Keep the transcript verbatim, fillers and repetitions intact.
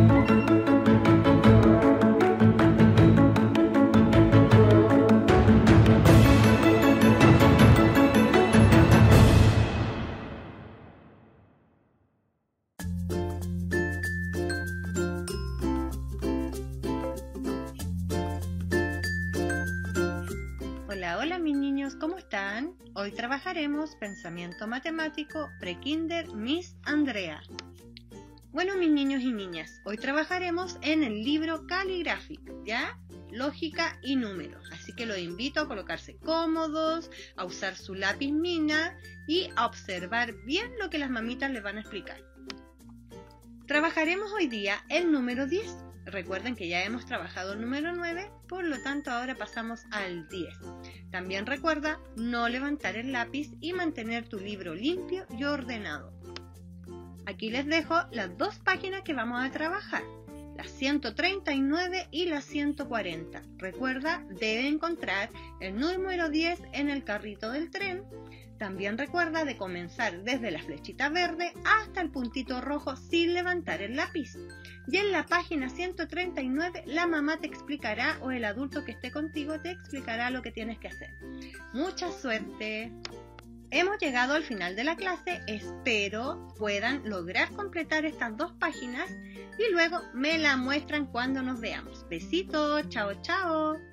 Hola, hola mis niños, ¿cómo están? Hoy trabajaremos Pensamiento Matemático Prekinder Miss Andrea. Bueno mis niños y niñas, hoy trabajaremos en el libro Caligráfico, ¿ya? Lógica y números, así que los invito a colocarse cómodos, a usar su lápiz mina y a observar bien lo que las mamitas les van a explicar. Trabajaremos hoy día el número diez. Recuerden que ya hemos trabajado el número nueve, por lo tanto ahora pasamos al diez. También recuerda no levantar el lápiz y mantener tu libro limpio y ordenado. Aquí les dejo las dos páginas que vamos a trabajar, las ciento treinta y nueve y las ciento cuarenta. Recuerda, debe encontrar el número diez en el carrito del tren. También recuerda de comenzar desde la flechita verde hasta el puntito rojo sin levantar el lápiz. Y en la página ciento treinta y nueve la mamá te explicará o el adulto que esté contigo te explicará lo que tienes que hacer. ¡Mucha suerte! Hemos llegado al final de la clase, espero puedan lograr completar estas dos páginas y luego me la muestran cuando nos veamos. Besitos, chao chao.